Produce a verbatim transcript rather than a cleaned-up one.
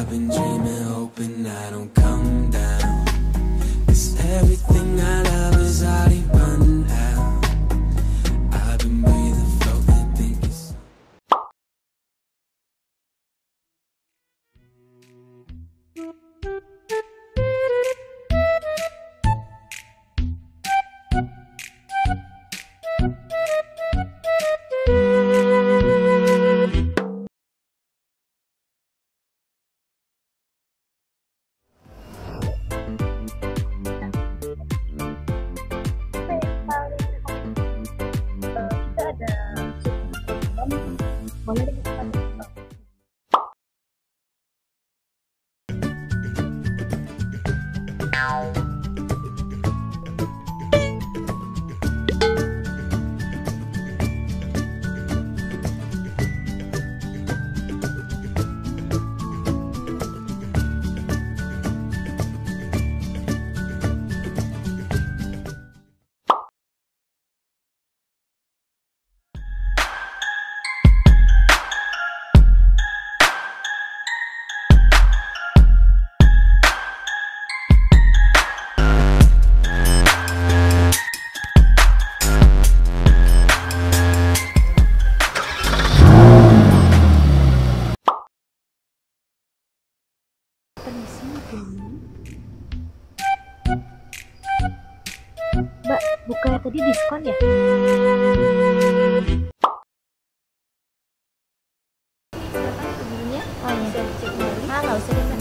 I've been dreaming, hoping I don't come down. 'Cause everything I love is already run out. I've been breathing, floating, thinking so. Boleh kita Mbak, bukannya tadi diskon ya? Kapan belinya? Oh ya, ah nggak usah deh Mbak.